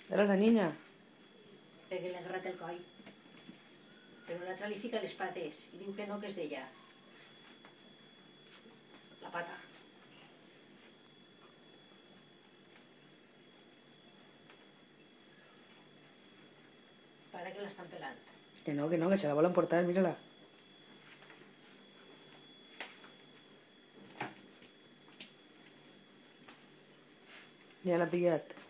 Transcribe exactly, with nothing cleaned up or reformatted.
Era la niña. Perquè li ha agarrat el coll. Però l'altra li fica les pates i diu que no, que és d'ella. La pata. Para que l'estan pelant. Que no, que no, que se la volen portar, mírala. Ja l'ha pillat.